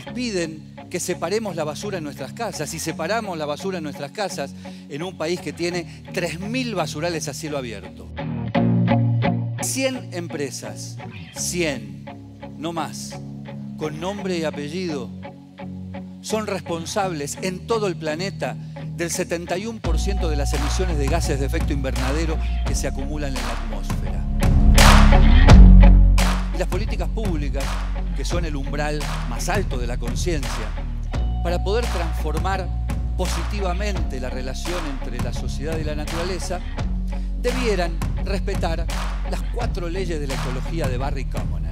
piden que separemos la basura en nuestras casas. Y separamos la basura en nuestras casas en un país que tiene 3.000 basurales a cielo abierto. 100 empresas, 100, no más, con nombre y apellido, son responsables en todo el planeta del 71% de las emisiones de gases de efecto invernadero que se acumulan en la atmósfera. Y las políticas públicas, que son el umbral más alto de la conciencia, para poder transformar positivamente la relación entre la sociedad y la naturaleza, debieran respetar las 4 leyes de la ecología de Barry Commoner.